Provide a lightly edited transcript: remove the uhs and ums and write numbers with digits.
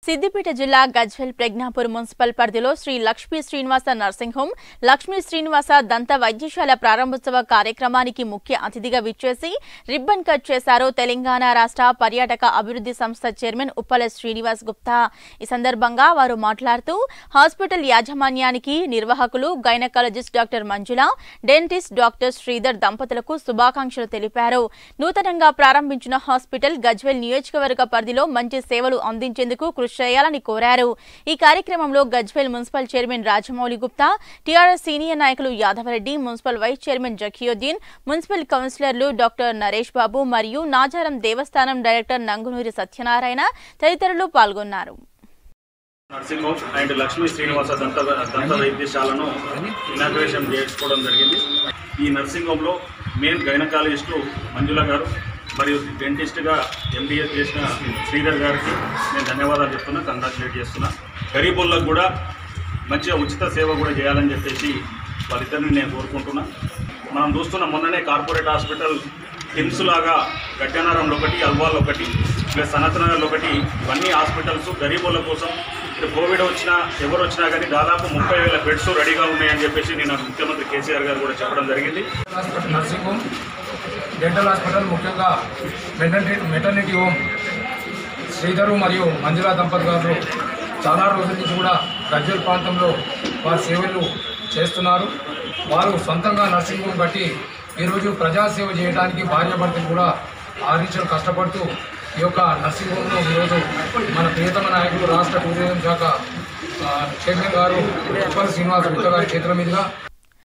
సిద్దిపేట జిల్లా గజ్వేల్ ప్రజ్ఞాపూర్ మున్సిపల్ పరిధిలో Shri Lakshmi Srinivasa nursing home, Lakshmi Srinivasa దంత వైద్యశాల ప్రారంభోత్సవ కార్యక్రమానికి ముఖ్య అతిథిగా విచ్చేసి రిబ్బన్ కట్ చేశారు తెలంగాణ రాష్ట్ర పర్యాటక అభివృద్ధి సంస్థ చైర్మన్ ఉప్పల శ్రీనివాస్ గుప్తా. ఈ సందర్భంగా వారు మాట్లాడుతూ హాస్పిటల్ యాజమాన్యానికి, నిర్వాహకులు, gynaecologist doctor Manjula, dentist doctor Sridhar దంపతులకు శుభాకాంక్షలు తెలిపారు. నూతనంగా ప్రారంభించిన హాస్పిటల్ గజ్వేల్ నియోజకవర్గ పరిధిలో మంచి సేవలు అందించేందుకు కృషి చేయాలని కోరారు. ఈ కార్యక్రమంలో Gajwel municipal chairman Rajamouli Gupta, TRS senior నాయకులు Yadavareddy, municipal vice chairman Zakiuddin, municipal కౌన్సిలర్లు డాక్టర్ నరేష్ బాబు మరియు నాచారం దేవస్థానం డైరెక్టర్ నంగునూరి సత్యనారాయణ తదితరులు పాల్గొన్నారు. Nursing home and Lakshmi Srinivasa దంత వైద్యశాలను ఇనాగ్రేషన్ చేసుకోవడం జరిగింది. ఈ నర్సింగ్ హోమ్లో మెయిన్ గైనకాలజిస్టు మంజుల గారు మరియు డెంటిస్ట్గా ఎంబీఏ చేసిన శ్రీధర్ గారికి నేను ధన్యవాదాలు చెప్తున్నా, కంగ్రాచులేట్ చేస్తున్నా. గరీబులకు కూడా మంచిగా ఉచిత సేవ కూడా చేయాలని చెప్పేసి వాళ్ళిద్దరిని నేను కోరుకుంటున్నా. మనం చూస్తున్న మొన్ననే కార్పొరేట్ హాస్పిటల్ హిమ్స్ లాగా గడ్డనారంలో ఒకటి, అల్వాల్లో ఒకటి, ప్లస్ సనత్నగర్లో ఒకటి, ఇవన్నీ హాస్పిటల్స్ గరీబుల కోసం ఇప్పుడు కోవిడ్ వచ్చినా ఎవరు వచ్చినా కానీ దాదాపు 30,000 బెడ్స్ రెడీగా ఉన్నాయని చెప్పేసి నేను ముఖ్యమంత్రి కేసీఆర్ గారు కూడా చెప్పడం జరిగింది. నర్సింగ్ హోమ్, డెంటల్ హాస్పిటల్, ముఖ్యంగా మెటర్నిటీ హోమ్ శ్రీధరు మరియు మంజుల దంపతులు గారు చాలా రోజుల నుంచి కూడా గజ్వేల్ ప్రాంతంలో వారి సేవలు చేస్తున్నారు. వారు సొంతంగా నర్సింగ్ హోమ్ కట్టి ఈరోజు ప్రజాసేవ చేయడానికి భార్యాభర్తలు కూడా ఆరించలు కష్టపడుతూ ఈ యొక్క నర్సింగ్ హోమ్ను ఈరోజు మన ప్రియతమ నాయకులు రాష్ట్ర టూరిజం శాఖ చైర్మన్ గారు ఉప్పల శ్రీనివాస గుప్తా గారి చేతుల మీదుగా